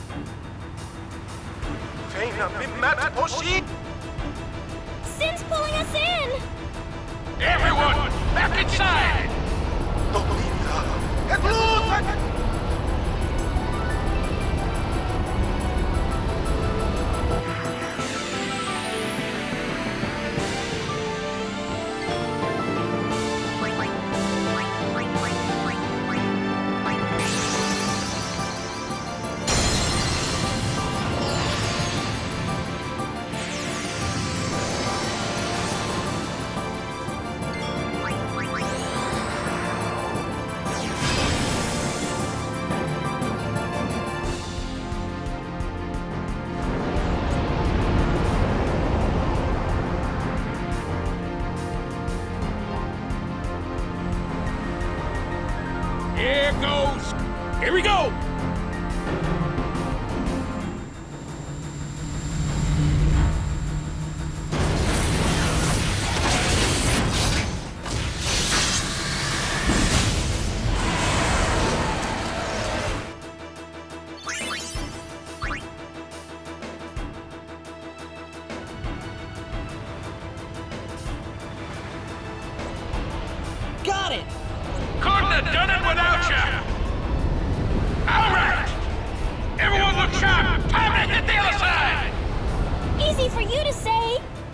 Feina Bimat Hoshi! Sin's pulling us in! Everyone, back inside! Dobita! Eklusa! Here goes! Here we go! Got it! Couldn't have done it without you! All right! Everyone look sharp! Time to hit the other side! Easy for you to say.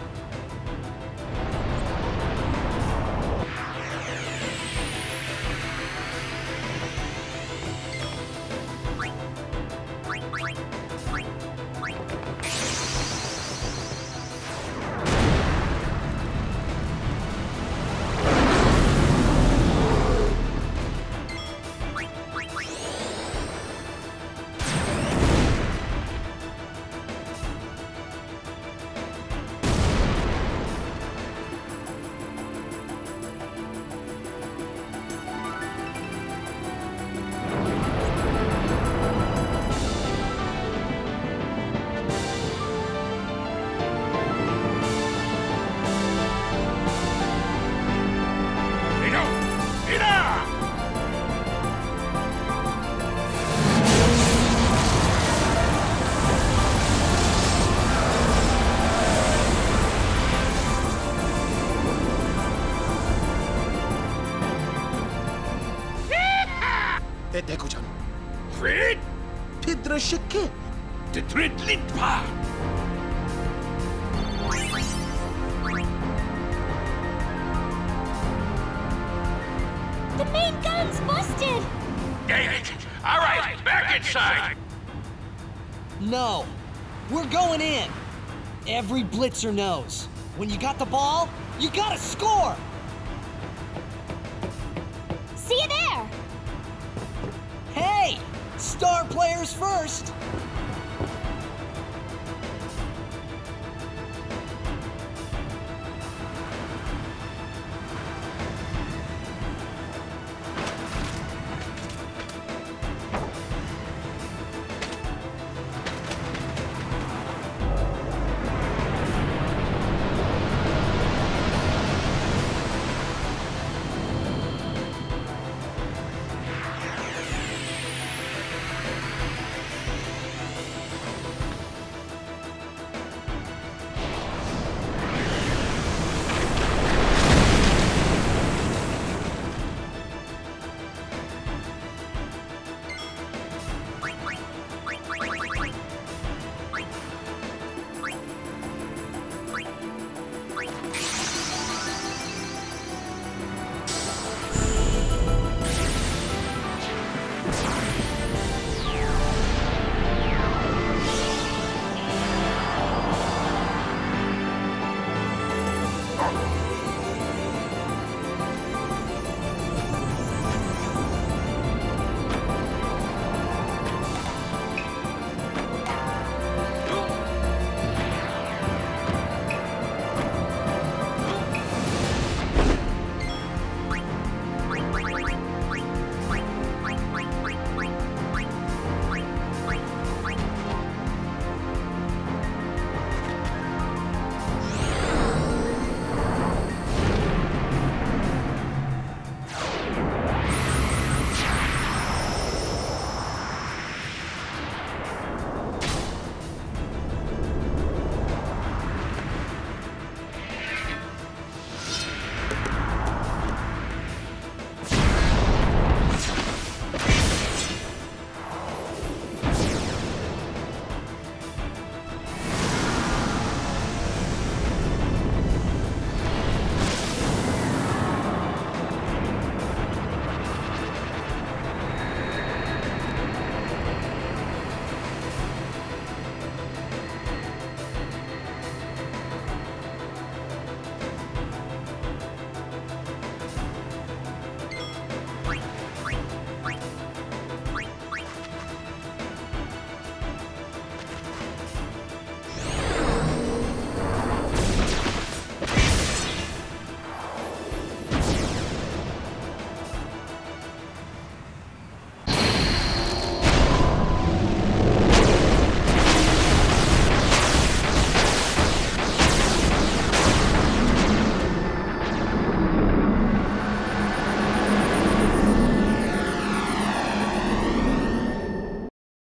대구전 Fred? 피드러시키 The Tridlitpa! The main gun's busted! Dang it! All right, back inside! No. We're going in. Every blitzer knows. When you got the ball, you gotta score! See you there! Hey! Star players first!